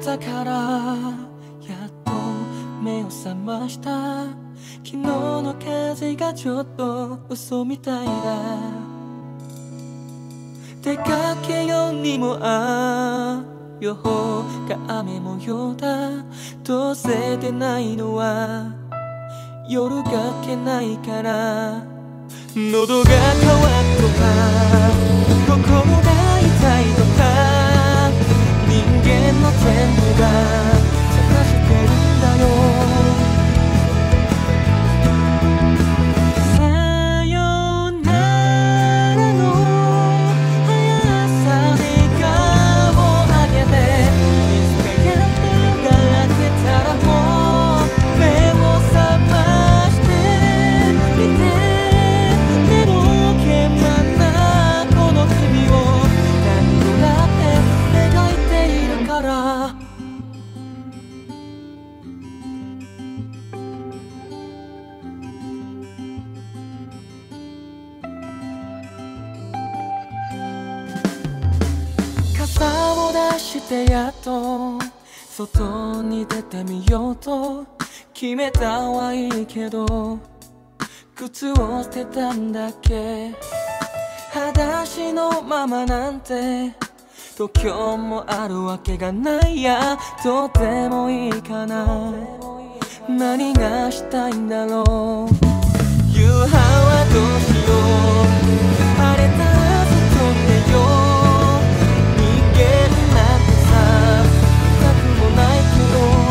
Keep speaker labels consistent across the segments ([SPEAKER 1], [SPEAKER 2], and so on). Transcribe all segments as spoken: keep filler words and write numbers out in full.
[SPEAKER 1] 朝からやっと目を覚ました。昨日の風がちょっと嘘みたいだ。出かけようにもああ予報が雨模様だ。どうせ出ないのは夜が明けないから。喉が渇くとか心が痛いとか人間の全部が探してるんだよ。さよならの速さで顔を上げていつかやっとが明けたらもう目を覚ましてみて。傘を出してやっと外に出てみようと決めたはいいけど靴を捨てたんだっけ。裸足のままなんて度胸もあるわけがないや。どうでもいいかな。何がしたいんだろう。夕飯はどうしよう。晴れたら外に出よう。人間なんてさ痛くもないけど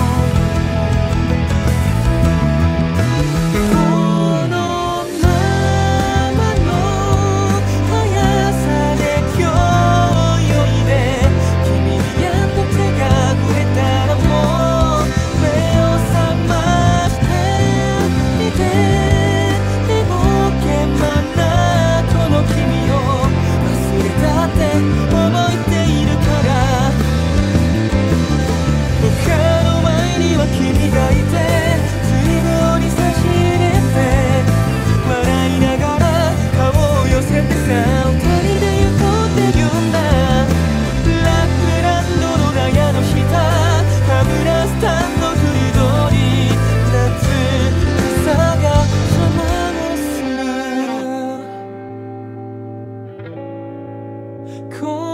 [SPEAKER 1] こ